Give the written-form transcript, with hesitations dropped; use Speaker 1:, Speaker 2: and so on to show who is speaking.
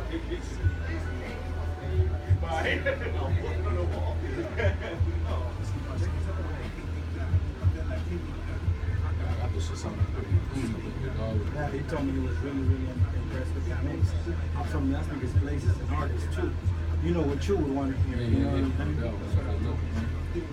Speaker 1: Yeah, he told me he was really, really impressed with that mix. I told him that's because Blaze is an artist too. You know what you would want to hear. You know what I'm saying?